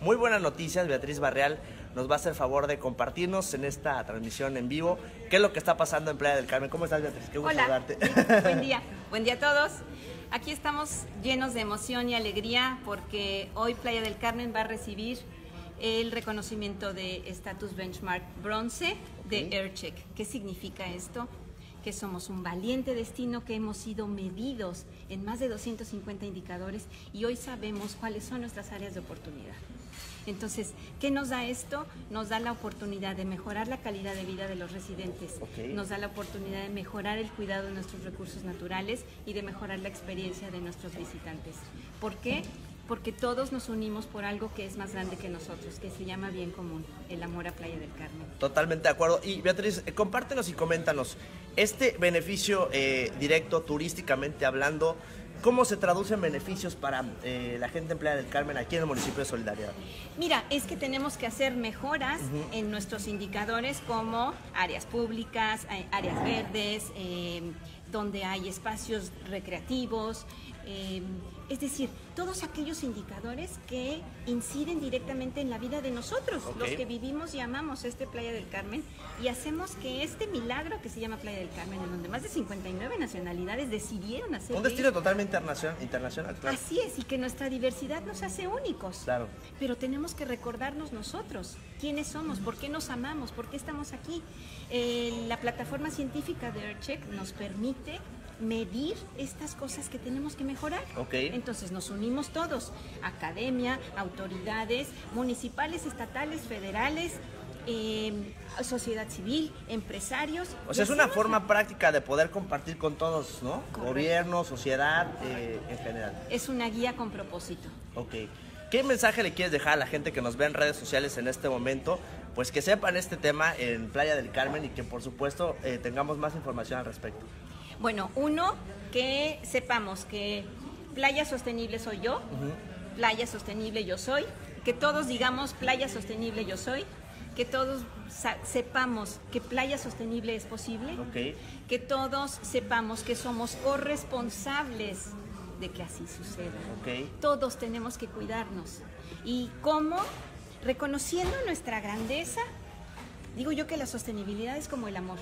muy buenas noticias. Beatriz Barreal nos va a hacer favor de compartirnos en esta transmisión en vivo qué es lo que está pasando en Playa del Carmen. ¿Cómo estás, Beatriz? Qué gusto saludarte. Buen día a todos. Aquí estamos llenos de emoción y alegría porque hoy Playa del Carmen va a recibir el reconocimiento de Status Benchmark Bronce de Aircheck. ¿Qué significa esto? Que somos un valiente destino, que hemos sido medidos en más de 250 indicadores y hoy sabemos cuáles son nuestras áreas de oportunidad. Entonces, ¿qué nos da esto? Nos da la oportunidad de mejorar la calidad de vida de los residentes, nos da la oportunidad de mejorar el cuidado de nuestros recursos naturales y de mejorar la experiencia de nuestros visitantes. ¿Por qué? Porque todos nos unimos por algo que es más grande que nosotros, que se llama bien común, el amor a Playa del Carmen. Totalmente de acuerdo. Y Beatriz, compártenos y coméntanos, este beneficio directo, turísticamente hablando, ¿cómo se traduce en beneficios para la gente en Playa del Carmen aquí en el municipio de Solidaridad? Mira, es que tenemos que hacer mejoras en nuestros indicadores como áreas públicas, áreas verdes, donde hay espacios recreativos, es decir, todos aquellos indicadores que inciden directamente en la vida de nosotros, los que vivimos y amamos Playa del Carmen, y hacemos que este milagro que se llama Playa del Carmen, en donde más de 59 nacionalidades decidieron hacer un destino totalmente internacional, claro. Así es, y que nuestra diversidad nos hace únicos. Claro. Pero tenemos que recordarnos nosotros quiénes somos, por qué nos amamos, por qué estamos aquí. La plataforma científica de Aircheck nos permite medir estas cosas que tenemos que mejorar. Entonces nos unimos todos, academia, autoridades municipales, estatales, federales, sociedad civil, empresarios. O sea, es una forma práctica de poder compartir con todos, ¿no? Correcto. Gobierno, sociedad, en general. Es una guía con propósito. ¿Qué mensaje le quieres dejar a la gente que nos ve en redes sociales en este momento? Pues que sepan este tema en Playa del Carmen y que por supuesto tengamos más información al respecto. Bueno, uno, que sepamos que playa sostenible soy yo, playa sostenible yo soy, que todos digamos playa sostenible yo soy, que todos sepamos que playa sostenible es posible, que todos sepamos que somos corresponsables de que así suceda. Todos tenemos que cuidarnos. ¿Y cómo? Reconociendo nuestra grandeza. Digo yo que la sostenibilidad es como el amor.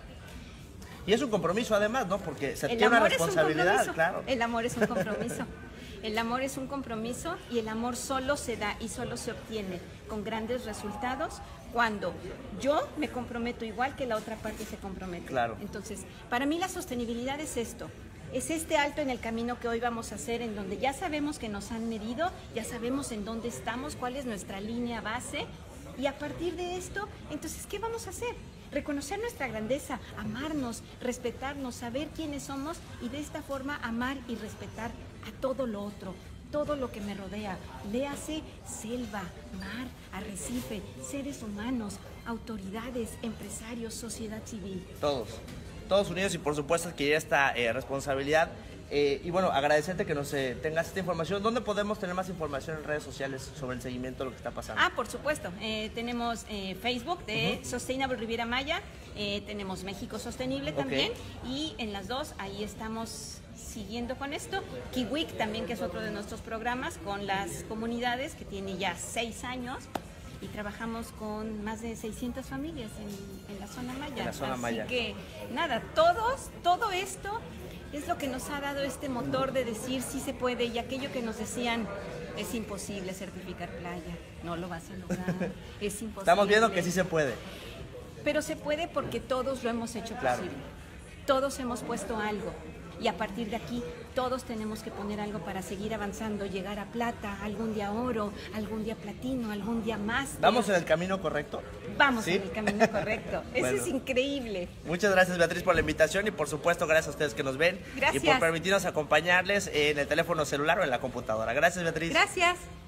Y es un compromiso además, ¿no? Porque se tiene una responsabilidad, claro. El amor es un compromiso. El amor es un compromiso y el amor solo se da y solo se obtiene con grandes resultados cuando yo me comprometo igual que la otra parte se compromete. Claro. Entonces, para mí la sostenibilidad es esto. Es este alto en el camino que hoy vamos a hacer, en donde ya sabemos que nos han medido, ya sabemos en dónde estamos, cuál es nuestra línea base, y a partir de esto, entonces, ¿qué vamos a hacer? Reconocer nuestra grandeza, amarnos, respetarnos, saber quiénes somos y de esta forma amar y respetar a todo lo otro, todo lo que me rodea. Léase selva, mar, arrecife, seres humanos, autoridades, empresarios, sociedad civil. Todos unidos y por supuesto adquirir esta responsabilidad. Y bueno, agradecerte que nos tengas esta información. ¿Dónde podemos tener más información en redes sociales sobre el seguimiento de lo que está pasando? Por supuesto. Tenemos Facebook de Sustainable Riviera Maya, tenemos México Sostenible también, y en las dos ahí estamos siguiendo con esto. Kiwik también, que es otro de nuestros programas con las comunidades, que tiene ya 6 años. Y trabajamos con más de 600 familias en la zona maya. Así que nada, todo esto es lo que nos ha dado este motor de decir sí se puede, y aquello que nos decían es imposible certificar playa, no lo vas a lograr, es imposible. Estamos viendo que sí se puede. Pero se puede porque todos lo hemos hecho posible, todos hemos puesto algo. Y a partir de aquí, todos tenemos que poner algo para seguir avanzando, llegar a plata, algún día oro, algún día platino, algún día más. ¿Vamos en el camino correcto? Vamos en el camino correcto. Eso es increíble. Muchas gracias, Beatriz, por la invitación y por supuesto gracias a ustedes que nos ven. Gracias. Y por permitirnos acompañarles en el teléfono celular o en la computadora. Gracias, Beatriz. Gracias.